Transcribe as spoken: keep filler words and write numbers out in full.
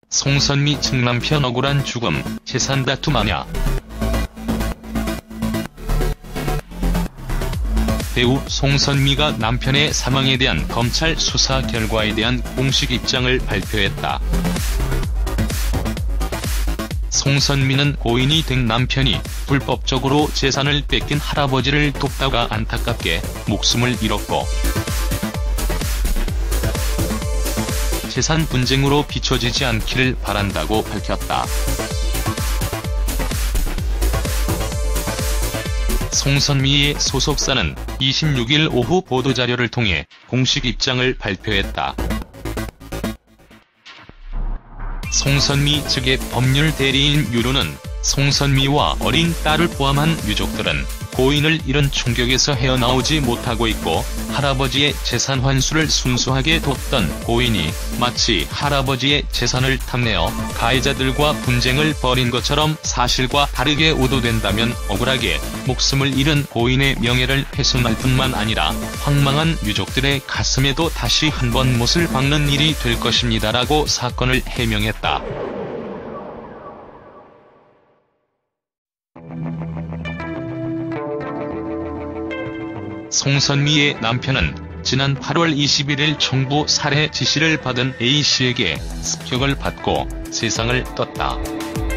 송선미 측 남편 억울한 죽음, 재산 다툼 아냐. 배우 송선미가 남편의 사망에 대한 검찰 수사 결과에 대한 공식 입장을 발표했다. 송선미는 고인이 된 남편이 불법적으로 재산을 뺏긴 할아버지를 돕다가 안타깝게 목숨을 잃었고 재산 분쟁으로 비춰지지 않기를 바란다고 밝혔다. 송선미의 소속사는 이십육일 오후 보도자료를 통해 공식 입장을 발표했다. 송선미 측의 법률 대리인 유로는 송선미와 어린 딸을 포함한 유족들은 고인을 잃은 충격에서 헤어나오지 못하고 있고 할아버지의 재산 환수를 순수하게 돕던 고인이 마치 할아버지의 재산을 탐내어 가해자들과 분쟁을 벌인 것처럼 사실과 다르게 오도된다면 억울하게 목숨을 잃은 고인의 명예를 훼손할 뿐만 아니라 황망한 유족들의 가슴에도 다시 한번 못을 박는 일이 될 것입니다라고 사건을 해명했다. 송선미의 남편은 지난 팔월 이십일일 청부 살해 지시를 받은 A씨에게 습격을 받고 세상을 떴다.